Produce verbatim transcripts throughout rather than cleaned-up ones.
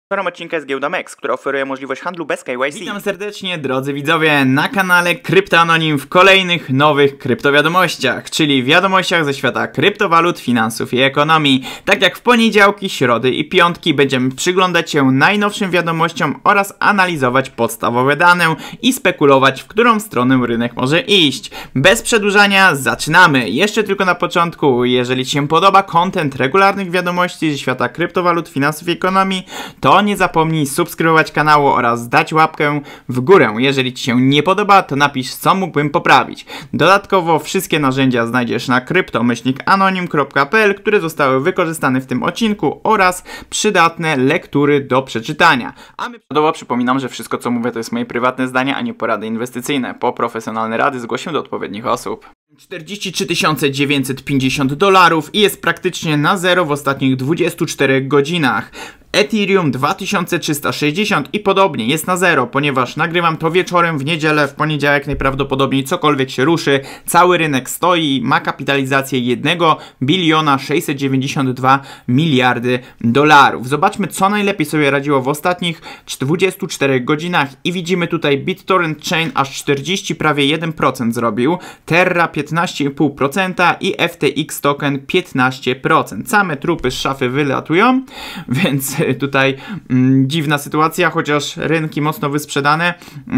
Sponsorem odcinka jest Giełda Mex, która oferuje możliwość handlu bez K Y C. Witam serdecznie, drodzy widzowie, na kanale Kryptoanonim w kolejnych nowych kryptowiadomościach, czyli wiadomościach ze świata kryptowalut, finansów i ekonomii. Tak jak w poniedziałki, środy i piątki będziemy przyglądać się najnowszym wiadomościom oraz analizować podstawowe dane i spekulować, w którą stronę rynek może iść. Bez przedłużania zaczynamy. Jeszcze tylko na początku, jeżeli Ci się podoba content regularnych wiadomości ze świata kryptowalut, finansów i ekonomii, to nie zapomnij subskrybować kanału oraz dać łapkę w górę. Jeżeli Ci się nie podoba, to napisz, co mógłbym poprawić. Dodatkowo wszystkie narzędzia znajdziesz na krypto myślnik anonim kropka p l, które zostały wykorzystane w tym odcinku, oraz przydatne lektury do przeczytania. A my podoba, przypominam, że wszystko co mówię to jest moje prywatne zdanie, a nie porady inwestycyjne. Po profesjonalne rady zgłoszę do odpowiednich osób. czterdzieści trzy tysiące dziewięćset pięćdziesiąt dolarów i jest praktycznie na zero w ostatnich dwudziestu czterech godzinach. Ethereum dwa tysiące trzysta sześćdziesiąt i podobnie jest na zero, ponieważ nagrywam to wieczorem w niedzielę, w poniedziałek najprawdopodobniej cokolwiek się ruszy. Cały rynek stoi, ma kapitalizację jednego biliona sześćset dziewięćdziesiąt dwa miliardy dolarów. Zobaczmy, co najlepiej sobie radziło w ostatnich dwudziestu czterech godzinach i widzimy tutaj BitTorrent Chain aż czterdzieści prawie jeden procent zrobił, Terra piętnaście i pół procent i F T X token piętnaście procent. Same trupy z szafy wylatują, więc tutaj mm, dziwna sytuacja, chociaż rynki mocno wysprzedane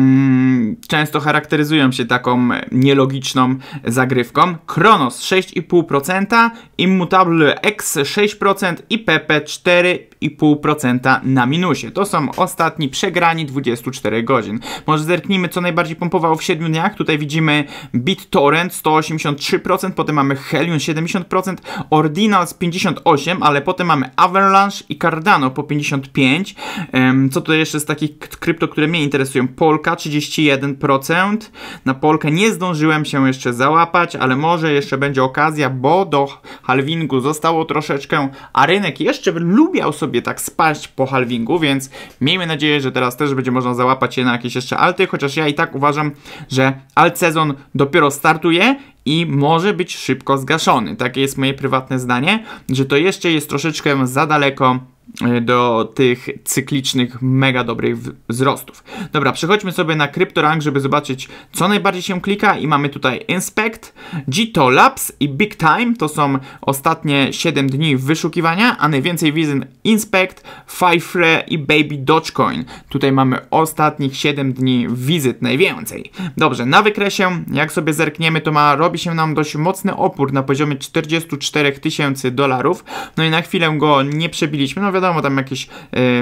mm, często charakteryzują się taką nielogiczną zagrywką. Kronos sześć i pół procent, Immutable X sześć procent i P P cztery i pół procent na minusie. To są ostatni przegrani dwudziestu czterech godzin. Może zerknijmy, co najbardziej pompowało w siedmiu dniach. Tutaj widzimy BitTorrent sto osiemdziesiąt trzy procent, potem mamy Helion siedemdziesiąt procent, Ordinals pięćdziesiąt osiem procent, ale potem mamy Avalanche i Cardano po pięćdziesiąt pięć procent. Co tutaj jeszcze z takich krypto, które mnie interesują? Polka trzydzieści jeden procent. Na Polkę nie zdążyłem się jeszcze załapać, ale może jeszcze będzie okazja, bo do halvingu zostało troszeczkę, a rynek jeszcze lubiał sobie tak spaść po halvingu, więc miejmy nadzieję, że teraz też będzie można załapać się na jakieś jeszcze alty, chociaż ja i tak uważam, że alt sezon dopiero startuje i może być szybko zgaszony. Takie jest moje prywatne zdanie, że to jeszcze jest troszeczkę za daleko do tych cyklicznych, mega dobrych wzrostów. Dobra, przechodźmy sobie na CryptoRank, żeby zobaczyć, co najbardziej się klika i mamy tutaj Inspect, G T O Labs i Big Time. To są ostatnie siedem dni wyszukiwania, a najwięcej wizyt Inspect, Fifre i Baby Dogecoin. Tutaj mamy ostatnich siedem dni wizyt najwięcej. Dobrze, na wykresie, jak sobie zerkniemy, to ma, robi się nam dość mocny opór na poziomie czterdziestu czterech tysięcy dolarów. No i na chwilę go nie przebiliśmy. No wiadomo, tam jakieś yy,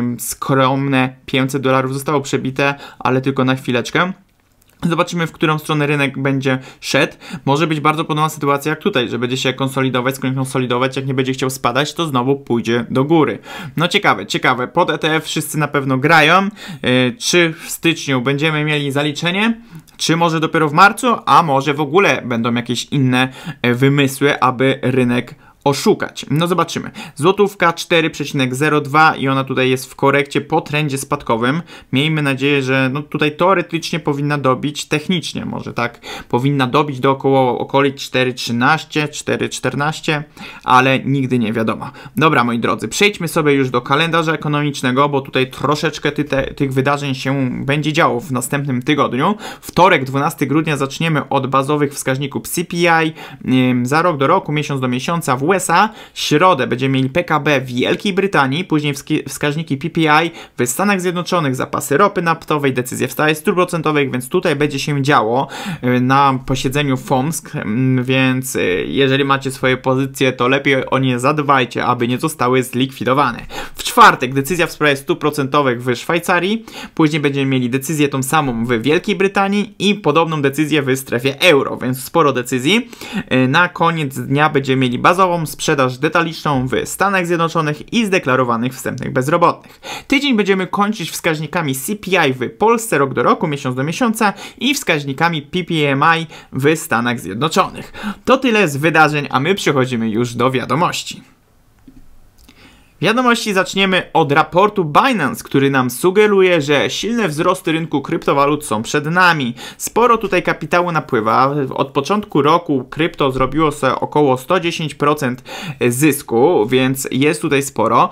skromne pięćset dolarów zostało przebite, ale tylko na chwileczkę. Zobaczymy, w którą stronę rynek będzie szedł. Może być bardzo podobna sytuacja jak tutaj, że będzie się konsolidować, skonsolidować, jak nie będzie chciał spadać, to znowu pójdzie do góry. No ciekawe, ciekawe. Pod E T F wszyscy na pewno grają. Yy, czy w styczniu będziemy mieli zaliczenie? Czy może dopiero w marcu? A może w ogóle będą jakieś inne yy, wymysły, aby rynek oszukać. No zobaczymy. Złotówka cztery przecinek zero dwa i ona tutaj jest w korekcie po trendzie spadkowym. Miejmy nadzieję, że no tutaj teoretycznie powinna dobić, technicznie może tak, powinna dobić do około okolic cztery trzynaście, cztery czternaście, ale nigdy nie wiadomo. Dobra, moi drodzy, przejdźmy sobie już do kalendarza ekonomicznego, bo tutaj troszeczkę ty te, tych wydarzeń się będzie działo w następnym tygodniu. Wtorek, dwunastego grudnia zaczniemy od bazowych wskaźników C P I yy, za rok do roku, miesiąc do miesiąca w U S A. Środę będziemy mieli P K B w Wielkiej Brytanii, później wskaźniki P P I w Stanach Zjednoczonych, zapasy ropy naftowej, decyzje w stałej stóp procentowych, więc tutaj będzie się działo na posiedzeniu F O M S K, więc jeżeli macie swoje pozycje, to lepiej o nie zadbajcie, aby nie zostały zlikwidowane. W czwartek decyzja w sprawie stóp procentowych w Szwajcarii, później będziemy mieli decyzję tą samą w Wielkiej Brytanii i podobną decyzję w strefie euro, więc sporo decyzji. Na koniec dnia będziemy mieli bazową sprzedaż detaliczną w Stanach Zjednoczonych i zdeklarowanych wstępnych bezrobotnych. Tydzień będziemy kończyć wskaźnikami C P I w Polsce rok do roku, miesiąc do miesiąca i wskaźnikami P P M I w Stanach Zjednoczonych. To tyle z wydarzeń, a my przechodzimy już do wiadomości. Wiadomości zaczniemy od raportu Binance, który nam sugeruje, że silne wzrosty rynku kryptowalut są przed nami. Sporo tutaj kapitału napływa. Od początku roku krypto zrobiło sobie około sto dziesięć procent zysku, więc jest tutaj sporo.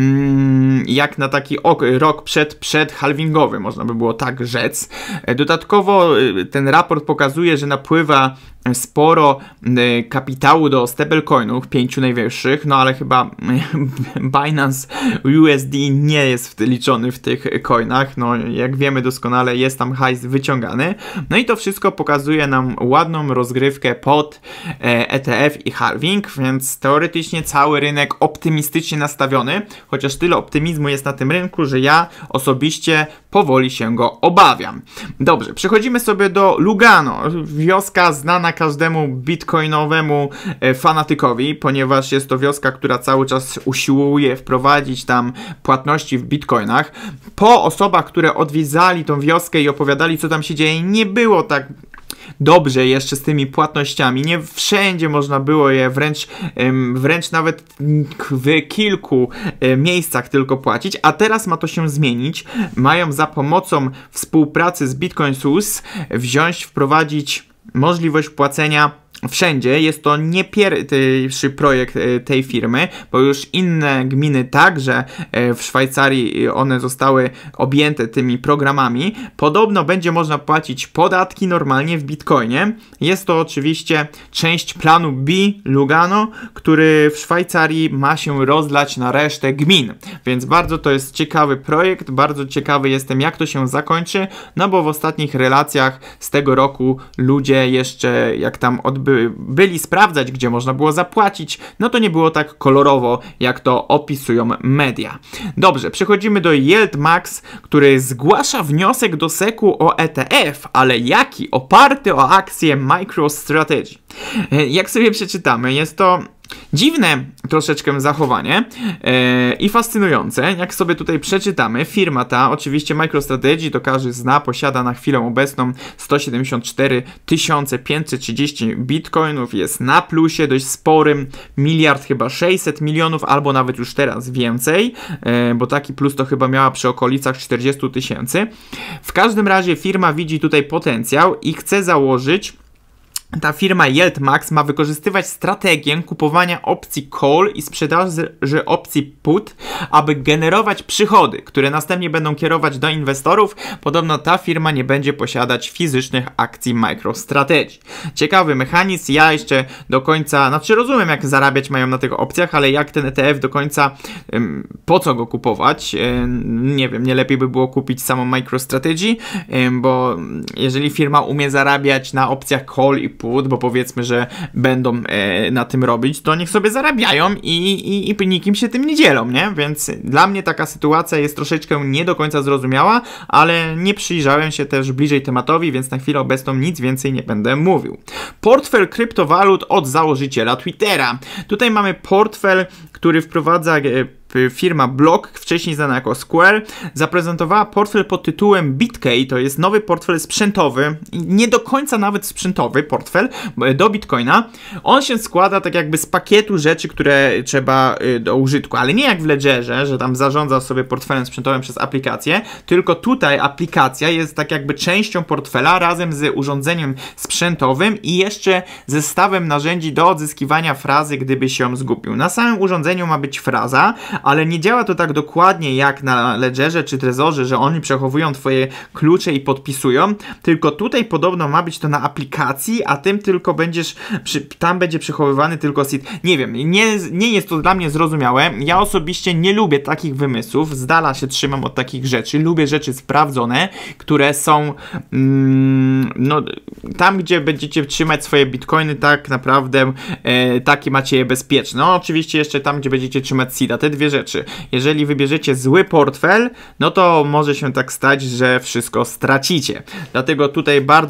Jak na taki rok przed, przed halvingowy, można by było tak rzec. Dodatkowo ten raport pokazuje, że napływa sporo kapitału do stablecoinów, pięciu najwyższych, no ale chyba Binance U S D nie jest liczony w tych coinach, no jak wiemy doskonale jest tam hajs wyciągany, no i to wszystko pokazuje nam ładną rozgrywkę pod E T F i halving, więc teoretycznie cały rynek optymistycznie nastawiony, chociaż tyle optymizmu jest na tym rynku, że ja osobiście powoli się go obawiam. Dobrze, przechodzimy sobie do Lugano, wioska znana każdemu bitcoinowemu fanatykowi, ponieważ jest to wioska, która cały czas usiłuje wprowadzić tam płatności w bitcoinach. Po osobach, które odwiedzali tą wioskę i opowiadali, co tam się dzieje, nie było tak dobrze jeszcze z tymi płatnościami. Nie wszędzie można było je wręcz, wręcz nawet w kilku miejscach tylko płacić, a teraz ma to się zmienić. Mają za pomocą współpracy z Bitcoin Sus wziąć, wprowadzić możliwość płacenia wszędzie. Jest to nie pierwszy projekt tej firmy, bo już inne gminy także w Szwajcarii one zostały objęte tymi programami. Podobno będzie można płacić podatki normalnie w bitcoinie. Jest to oczywiście część planu B Lugano, który w Szwajcarii ma się rozlać na resztę gmin. Więc bardzo to jest ciekawy projekt, bardzo ciekawy jestem, jak to się zakończy, no bo w ostatnich relacjach z tego roku ludzie jeszcze, jak tam odbyły byli sprawdzać, gdzie można było zapłacić, no to nie było tak kolorowo, jak to opisują media. Dobrze, przechodzimy do YieldMax, który zgłasza wniosek do seku o E T F, ale jaki? Oparty o akcję MicroStrategy. Jak sobie przeczytamy, jest to dziwne troszeczkę zachowanie yy, i fascynujące. Jak sobie tutaj przeczytamy, firma ta, oczywiście MicroStrategy, to każdy zna, posiada na chwilę obecną sto siedemdziesiąt cztery tysiące pięćset trzydzieści bitcoinów, jest na plusie dość sporym, miliard chyba sześćset milionów, albo nawet już teraz więcej, yy, bo taki plus to chyba miała przy okolicach czterdziestu tysięcy. W każdym razie firma widzi tutaj potencjał i chce założyć. Ta firma YieldMax ma wykorzystywać strategię kupowania opcji call i sprzedaży opcji put, aby generować przychody, które następnie będą kierować do inwestorów. Podobno ta firma nie będzie posiadać fizycznych akcji MicroStrategy. Ciekawy mechanizm, ja jeszcze do końca, znaczy rozumiem, jak zarabiać mają na tych opcjach, ale jak ten E T F do końca, ym, po co go kupować? Ym, nie wiem, nie lepiej by było kupić samą MicroStrategy, ym, bo jeżeli firma umie zarabiać na opcjach call i put, bo powiedzmy, że będą e, na tym robić, to niech sobie zarabiają i, i, i nikim się tym nie dzielą, nie? Więc dla mnie taka sytuacja jest troszeczkę nie do końca zrozumiała, ale nie przyjrzałem się też bliżej tematowi, więc na chwilę obecną nic więcej nie będę mówił. Portfel kryptowalut od założyciela Twittera. Tutaj mamy portfel, który wprowadza e, firma Block, wcześniej znana jako Square, zaprezentowała portfel pod tytułem BitKey. To jest nowy portfel sprzętowy, nie do końca nawet sprzętowy portfel do Bitcoina. On się składa tak jakby z pakietu rzeczy, które trzeba do użytku, ale nie jak w Ledgerze, że tam zarządza sobie portfelem sprzętowym przez aplikację, tylko tutaj aplikacja jest tak jakby częścią portfela razem z urządzeniem sprzętowym i jeszcze zestawem narzędzi do odzyskiwania frazy, gdyby się ją zgubił. Na samym urządzeniu ma być fraza, ale nie działa to tak dokładnie jak na Ledgerze czy Trezorze, że oni przechowują twoje klucze i podpisują, tylko tutaj podobno ma być to na aplikacji, a tym tylko będziesz, przy, tam będzie przechowywany tylko seed. Nie wiem, nie, nie jest to dla mnie zrozumiałe. Ja osobiście nie lubię takich wymysłów, z dala się trzymam od takich rzeczy, lubię rzeczy sprawdzone, które są mm, no, tam, gdzie będziecie trzymać swoje bitcoiny, tak naprawdę e, takie macie je bezpieczne. No oczywiście jeszcze tam, gdzie będziecie trzymać seeda, te dwie rzeczy. Jeżeli wybierzecie zły portfel, no to może się tak stać, że wszystko stracicie. Dlatego tutaj bardzo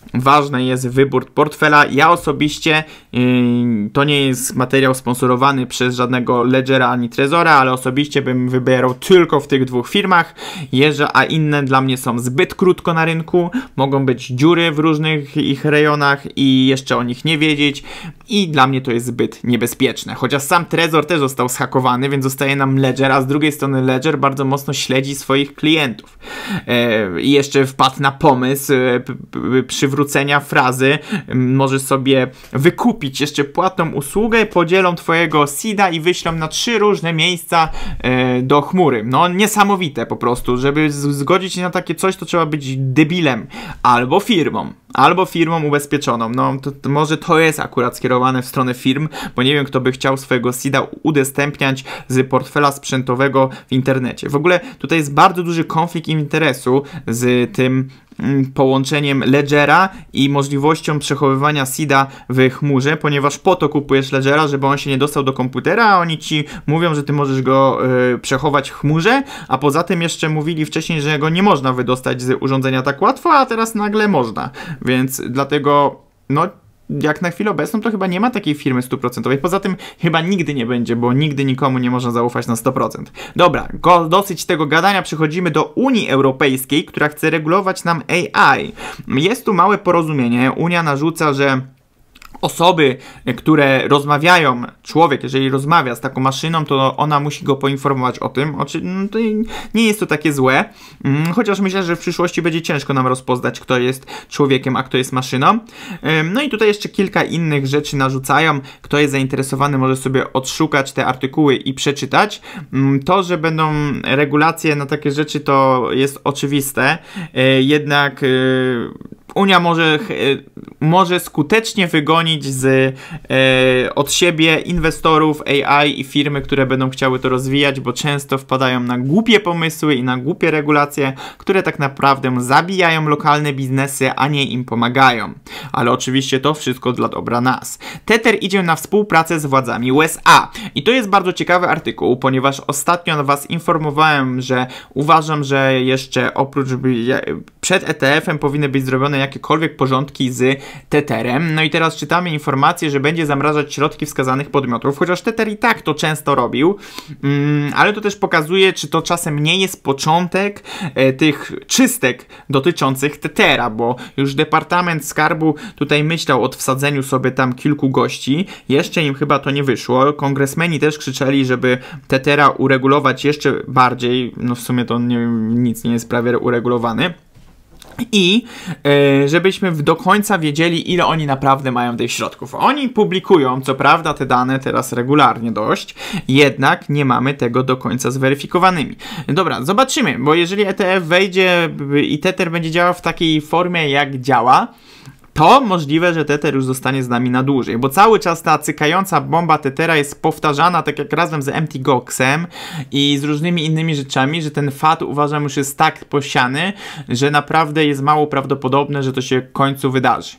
ważny jest wybór portfela. Ja osobiście, yy, to nie jest materiał sponsorowany przez żadnego Ledgera ani Trezora, ale osobiście bym wybierał tylko w tych dwóch firmach, Jeże, a inne dla mnie są zbyt krótko na rynku, mogą być dziury w różnych ich rejonach i jeszcze o nich nie wiedzieć i dla mnie to jest zbyt niebezpieczne. Chociaż sam Trezor też został zhakowany, więc zostaje nam Ledger, a z drugiej strony Ledger bardzo mocno śledzi swoich klientów. Yy, I jeszcze wpadł na pomysł yy, przywrócenia frazy, yy, możesz sobie wykupić jeszcze płatną usługę, podzielą twojego seeda i wyślą na trzy różne miejsca yy, do chmury. No niesamowite po prostu, żeby zgodzić się na takie coś, to trzeba być debilem albo firmą, albo firmą ubezpieczoną. No to, to może to jest akurat skierowane w stronę firm, bo nie wiem, kto by chciał swojego seeda udostępniać z portfela sprzętowego w internecie. W ogóle tutaj jest bardzo duży konflikt interesu z tym połączeniem Ledgera i możliwością przechowywania seeda w chmurze, ponieważ po to kupujesz Ledgera, żeby on się nie dostał do komputera, a oni ci mówią, że ty możesz go y, przechować w chmurze, a poza tym jeszcze mówili wcześniej, że go nie można wydostać z urządzenia tak łatwo, a teraz nagle można, więc dlatego no jak na chwilę obecną to chyba nie ma takiej firmy stuprocentowej. Poza tym chyba nigdy nie będzie, bo nigdy nikomu nie można zaufać na sto procent. Dobra, go, dosyć tego gadania, przechodzimy do Unii Europejskiej, która chce regulować nam A I. Jest tu małe porozumienie. Unia narzuca, że osoby, które rozmawiają, człowiek, jeżeli rozmawia z taką maszyną, to ona musi go poinformować o tym. Oczy, no to nie jest to takie złe, chociaż myślę, że w przyszłości będzie ciężko nam rozpoznać, kto jest człowiekiem, a kto jest maszyną. No i tutaj jeszcze kilka innych rzeczy narzucają. Kto jest zainteresowany, może sobie odszukać te artykuły i przeczytać. To, że będą regulacje na takie rzeczy, to jest oczywiste, jednak Unia może, może skutecznie wygonić z, e, od siebie inwestorów A I i firmy, które będą chciały to rozwijać, bo często wpadają na głupie pomysły i na głupie regulacje, które tak naprawdę zabijają lokalne biznesy, a nie im pomagają. Ale oczywiście to wszystko dla dobra nas. Tether idzie na współpracę z władzami U S A. I to jest bardzo ciekawy artykuł, ponieważ ostatnio was informowałem, że uważam, że jeszcze oprócz przed E T F-em powinny być zrobione jakiekolwiek porządki z Tetherem. No i teraz czytamy informację, że będzie zamrażać środki wskazanych podmiotów, chociaż Tether i tak to często robił, mm, ale to też pokazuje, czy to czasem nie jest początek e, tych czystek dotyczących Tethera, bo już Departament Skarbu tutaj myślał o wsadzeniu sobie tam kilku gości, jeszcze im chyba to nie wyszło, kongresmeni też krzyczeli, żeby Tethera uregulować jeszcze bardziej, no w sumie to nie, nic nie jest prawie uregulowany. I e, żebyśmy do końca wiedzieli, ile oni naprawdę mają tych środków. Oni publikują, co prawda, te dane teraz regularnie dość, jednak nie mamy tego do końca zweryfikowanymi. Dobra, zobaczymy, bo jeżeli E T F wejdzie i Tether będzie działał w takiej formie, jak działa, to możliwe, że Tether już zostanie z nami na dłużej, bo cały czas ta cykająca bomba Tethera jest powtarzana, tak jak razem z M T Goxem i z różnymi innymi rzeczami, że ten fat uważam już jest tak posiany, że naprawdę jest mało prawdopodobne, że to się w końcu wydarzy.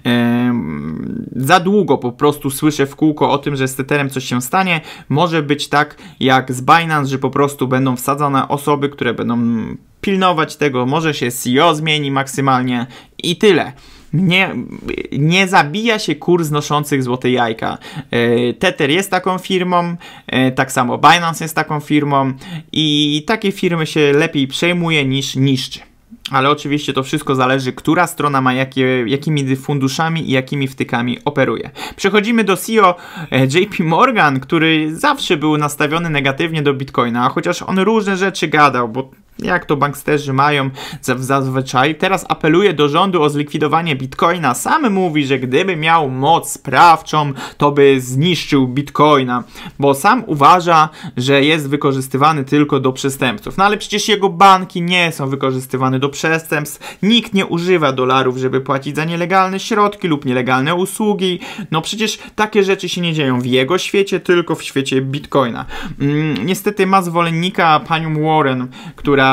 Ehm, za długo po prostu słyszę w kółko o tym, że z Tetherem coś się stanie. Może być tak jak z Binance, że po prostu będą wsadzone osoby, które będą pilnować tego, może się C E O zmieni maksymalnie i tyle. Nie, nie zabija się kurs noszących złote jajka. E, Tether jest taką firmą, e, tak samo Binance jest taką firmą i takie firmy się lepiej przejmuje niż niszczy. Ale oczywiście to wszystko zależy, która strona ma jakie, jakimi funduszami i jakimi wtykami operuje. Przechodzimy do C E O J P Morgan, który zawsze był nastawiony negatywnie do Bitcoina, chociaż on różne rzeczy gadał, bo jak to banksterzy mają zazwyczaj. Teraz apeluje do rządu o zlikwidowanie Bitcoina. Sam mówi, że gdyby miał moc sprawczą, to by zniszczył Bitcoina, bo sam uważa, że jest wykorzystywany tylko do przestępców. No ale przecież jego banki nie są wykorzystywane do przestępstw. Nikt nie używa dolarów, żeby płacić za nielegalne środki lub nielegalne usługi. No przecież takie rzeczy się nie dzieją w jego świecie, tylko w świecie Bitcoina. Mm, niestety ma zwolennika panią Warren, która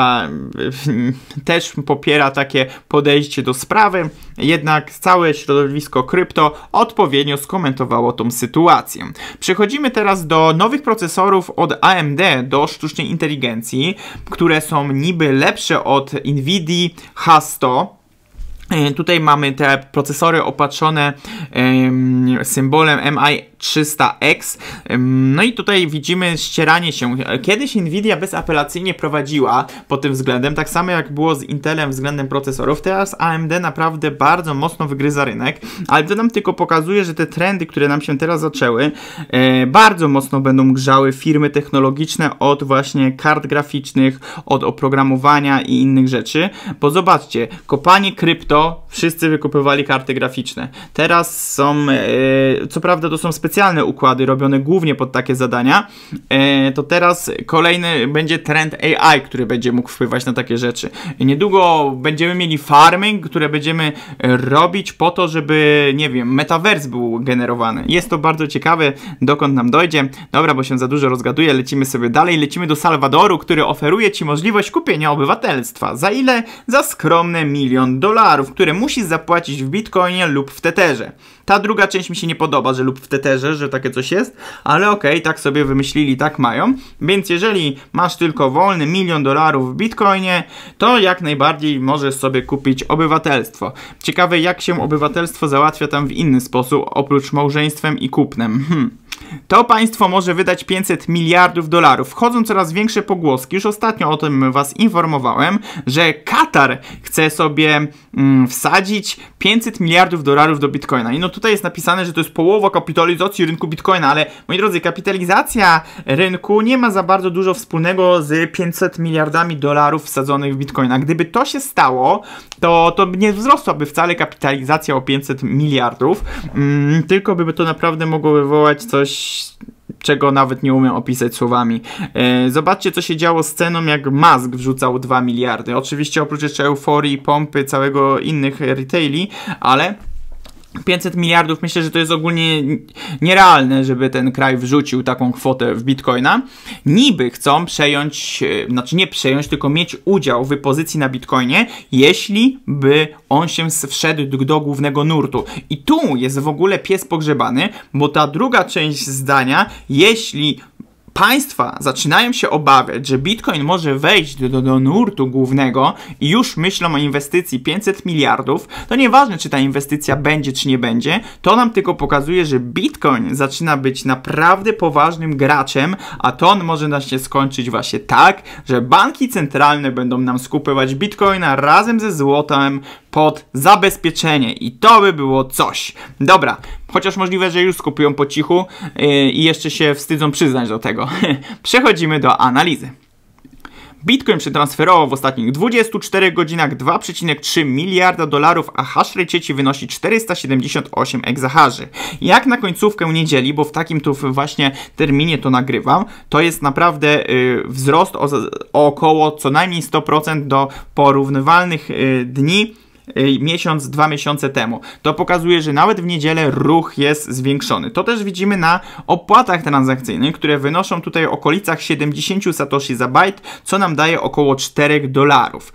też popiera takie podejście do sprawy, jednak całe środowisko krypto odpowiednio skomentowało tą sytuację. Przechodzimy teraz do nowych procesorów od A M D do sztucznej inteligencji, które są niby lepsze od Nvidia H sto. Tutaj mamy te procesory opatrzone um, symbolem M I trzysta X. Um, no i tutaj widzimy ścieranie się. Kiedyś Nvidia bezapelacyjnie prowadziła pod tym względem, tak samo jak było z Intelem względem procesorów. Teraz A M D naprawdę bardzo mocno wygryza rynek, ale to nam tylko pokazuje, że te trendy, które nam się teraz zaczęły, e, bardzo mocno będą grzały firmy technologiczne od właśnie kart graficznych, od oprogramowania i innych rzeczy, bo zobaczcie, kopanie krypto, wszyscy wykupywali karty graficzne. Teraz są, e, co prawda to są specjalne układy robione głównie pod takie zadania, e, to teraz kolejny będzie trend A I, który będzie mógł wpływać na takie rzeczy. I niedługo będziemy mieli farming, które będziemy robić po to, żeby, nie wiem, metaverse był generowany. Jest to bardzo ciekawe, dokąd nam dojdzie. Dobra, bo się za dużo rozgaduję, lecimy sobie dalej. Lecimy do Salwadoru, który oferuje Ci możliwość kupienia obywatelstwa. Za ile? Za skromne milion dolarów, które musisz zapłacić w Bitcoinie lub w Tetherze. Ta druga część mi się nie podoba, że lub w Tetherze, że takie coś jest, ale okej, okay, tak sobie wymyślili, tak mają. Więc jeżeli masz tylko wolny milion dolarów w Bitcoinie, to jak najbardziej możesz sobie kupić obywatelstwo. Ciekawe, jak się obywatelstwo załatwia tam w inny sposób, oprócz małżeństwem i kupnem. Hmm. To państwo może wydać pięćset miliardów dolarów. Wchodzą coraz większe pogłoski, już ostatnio o tym was informowałem, że Katar chce sobie mm, wsadzić pięćset miliardów dolarów do Bitcoina. I no tutaj jest napisane, że to jest połowa kapitalizacji rynku Bitcoina, ale moi drodzy, kapitalizacja rynku nie ma za bardzo dużo wspólnego z pięćset miliardami dolarów wsadzonych w Bitcoina. Gdyby to się stało, to, to nie wzrosłaby wcale kapitalizacja o pięćset miliardów, mm, tylko by to naprawdę mogło wywołać coś, czego nawet nie umiem opisać słowami. E, zobaczcie, co się działo z ceną, jak Musk wrzucał dwa miliardy. Oczywiście oprócz jeszcze euforii, pompy, całego innych retaili, ale pięćset miliardów, myślę, że to jest ogólnie nierealne, żeby ten kraj wrzucił taką kwotę w Bitcoina. Niby chcą przejąć, znaczy nie przejąć, tylko mieć udział w pozycji na Bitcoinie, jeśli by on się wszedł do głównego nurtu. I tu jest w ogóle pies pogrzebany, bo ta druga część zdania, jeśli państwa zaczynają się obawiać, że Bitcoin może wejść do, do, do nurtu głównego i już myślą o inwestycji pięćset miliardów, to nieważne, czy ta inwestycja będzie, czy nie będzie, to nam tylko pokazuje, że Bitcoin zaczyna być naprawdę poważnym graczem, a to on może nas się skończyć właśnie tak, że banki centralne będą nam skupywać Bitcoina razem ze złotem pod zabezpieczenie i to by było coś. Dobra, chociaż możliwe, że już skupują po cichu yy, i jeszcze się wstydzą przyznać do tego. Przechodzimy do analizy. Bitcoin przetransferował w ostatnich dwudziestu czterech godzinach dwa przecinek trzy miliarda dolarów, a hash rate sieci wynosi czterysta siedemdziesiąt osiem egzahaszy. Jak na końcówkę niedzieli, bo w takim tu właśnie terminie to nagrywam, to jest naprawdę y, wzrost o, o około co najmniej sto procent do porównywalnych y, dni miesiąc, dwa miesiące temu. To pokazuje, że nawet w niedzielę ruch jest zwiększony. To też widzimy na opłatach transakcyjnych, które wynoszą tutaj w okolicach siedemdziesiąt satoshi za bajt, co nam daje około cztery dolarów.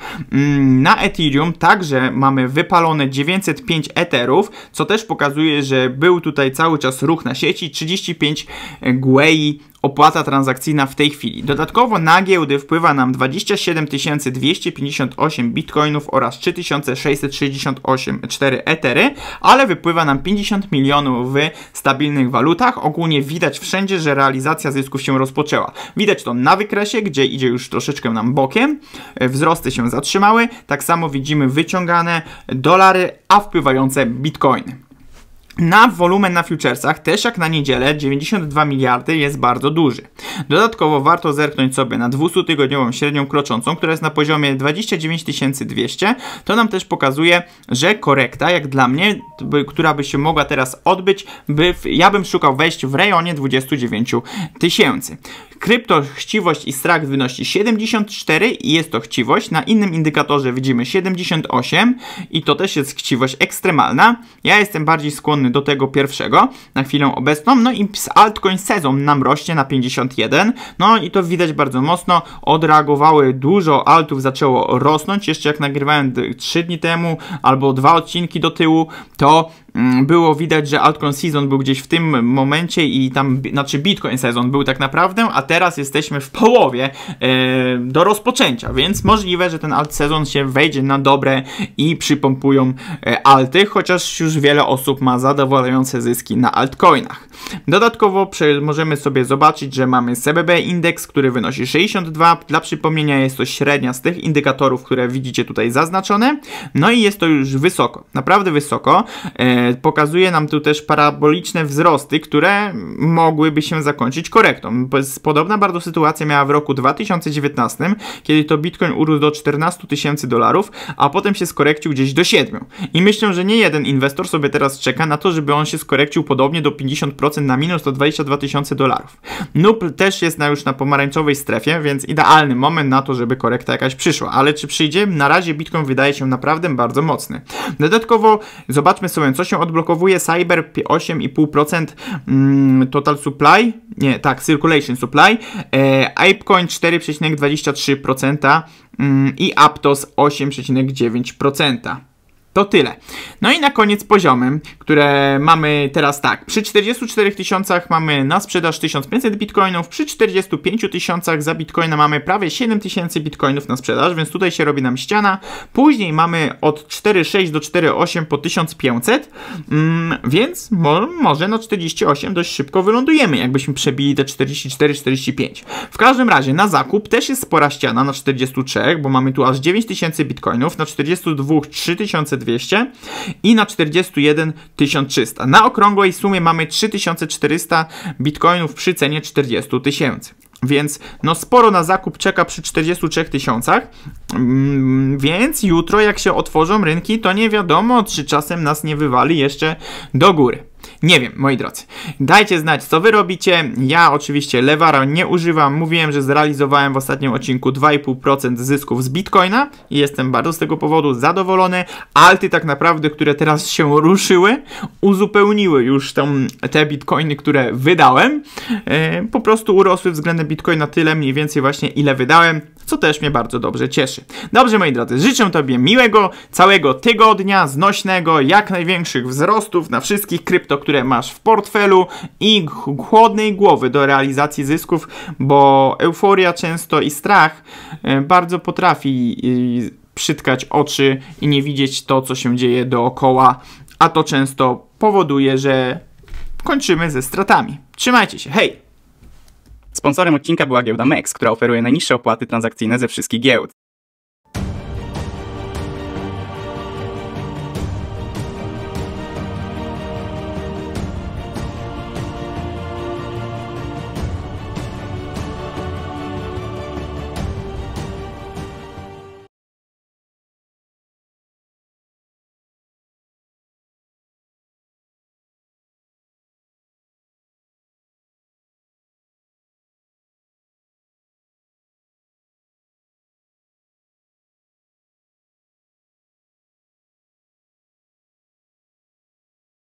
Na Ethereum także mamy wypalone dziewięćset pięć etherów, co też pokazuje, że był tutaj cały czas ruch na sieci, trzydzieści pięć gwei opłata transakcyjna w tej chwili. Dodatkowo na giełdy wpływa nam dwadzieścia siedem tysięcy dwieście pięćdziesiąt osiem bitcoinów oraz trzy tysiące sześćset sześćdziesiąt osiem cztery etery, ale wypływa nam pięćdziesiąt milionów w stabilnych walutach. Ogólnie widać wszędzie, że realizacja zysków się rozpoczęła. Widać to na wykresie, gdzie idzie już troszeczkę nam bokiem. Wzrosty się zatrzymały. Tak samo widzimy wyciągane dolary, a wpływające bitcoiny. Na wolumen na futuresach, też jak na niedzielę, dziewięćdziesiąt dwa miliardy jest bardzo duży. Dodatkowo warto zerknąć sobie na dwustutygodniową średnią kroczącą, która jest na poziomie dwadzieścia dziewięć tysięcy dwieście. To nam też pokazuje, że korekta, jak dla mnie, by, która by się mogła teraz odbyć, by w, ja bym szukał wejść w rejonie dwadzieścia dziewięć tysięcy. Krypto chciwość i strach wynosi siedemdziesiąt cztery i jest to chciwość. Na innym indykatorze widzimy siedemdziesiąt osiem i to też jest chciwość ekstremalna. Ja jestem bardziej skłonny do tego pierwszego na chwilę obecną. No i altcoin sezon nam rośnie na pięćdziesiąt jeden. No i to widać bardzo mocno. Odreagowały dużo altów, zaczęło rosnąć. Jeszcze jak nagrywałem trzy dni temu albo dwa odcinki do tyłu, to było widać, że altcoin season był gdzieś w tym momencie i tam, znaczy Bitcoin sezon był tak naprawdę, a teraz jesteśmy w połowie e, do rozpoczęcia, więc możliwe, że ten alt sezon się wejdzie na dobre i przypompują e, alty, chociaż już wiele osób ma zadowalające zyski na altcoinach. Dodatkowo możemy sobie zobaczyć, że mamy C B B indeks, który wynosi sześćdziesiąt dwa. Dla przypomnienia jest to średnia z tych indykatorów, które widzicie tutaj zaznaczone. No i jest to już wysoko, naprawdę wysoko. E, pokazuje nam tu też paraboliczne wzrosty, które mogłyby się zakończyć korektą. Podobna bardzo sytuacja miała w roku dwa tysiące dziewiętnastym, kiedy to Bitcoin urósł do czternastu tysięcy dolarów, a potem się skorekcił gdzieś do siedmiu. I myślę, że nie jeden inwestor sobie teraz czeka na to, żeby on się skorekcił podobnie do pięćdziesiąt procent na minus, to dwadzieścia dwa tysiące dolarów. N U P też jest na już na pomarańczowej strefie, więc idealny moment na to, żeby korekta jakaś przyszła. Ale czy przyjdzie? Na razie Bitcoin wydaje się naprawdę bardzo mocny. Dodatkowo zobaczmy sobie, co się odblokowuje. Cyber osiem i pół procent mm, total supply, nie, tak, circulation supply, e, Apecoin cztery przecinek dwadzieścia trzy procent mm, i Aptos osiem przecinek dziewięć procent. To tyle. No i na koniec poziomy, które mamy teraz tak. Przy czterdziestu czterech tysiącach mamy na sprzedaż tysiąc pięćset bitcoinów, przy czterdziestu pięciu tysiącach za bitcoina mamy prawie siedem tysięcy bitcoinów na sprzedaż, więc tutaj się robi nam ściana. Później mamy od cztery przecinek sześć do cztery przecinek osiem po tysiąc pięćset, mm, więc mo może na czterdzieści osiem dość szybko wylądujemy, jakbyśmy przebili te czterdzieści cztery czterdzieści pięć. W każdym razie na zakup też jest spora ściana na czterdziestu trzech, bo mamy tu aż dziewięć tysięcy bitcoinów, na czterdziestu dwóch trzy tysiące dwieście i na czterdziestu jeden tysiąc trzysta. Na okrągłej sumie mamy trzy tysiące czterysta bitcoinów przy cenie czterdziestu tysięcy. Więc no sporo na zakup czeka przy czterdziestu trzech tysiącach, mm, więc jutro jak się otworzą rynki, to nie wiadomo, czy czasem nas nie wywali jeszcze do góry. Nie wiem, moi drodzy. Dajcie znać, co wy robicie. Ja oczywiście Levara nie używam. Mówiłem, że zrealizowałem w ostatnim odcinku dwa i pół procent zysków z Bitcoina i jestem bardzo z tego powodu zadowolony. Alty tak naprawdę, które teraz się ruszyły, uzupełniły już tam te Bitcoiny, które wydałem. Yy, po prostu urosły względem Bitcoina tyle mniej więcej właśnie, ile wydałem, co też mnie bardzo dobrze cieszy. Dobrze, moi drodzy, życzę Tobie miłego, całego tygodnia, znośnego, jak największych wzrostów na wszystkich krypto, które masz w portfelu i chłodnej głowy do realizacji zysków, bo euforia często i strach bardzo potrafi przytkać oczy i nie widzieć to, co się dzieje dookoła, a to często powoduje, że kończymy ze stratami. Trzymajcie się, hej! Sponsorem odcinka była giełda M E X, która oferuje najniższe opłaty transakcyjne ze wszystkich giełd.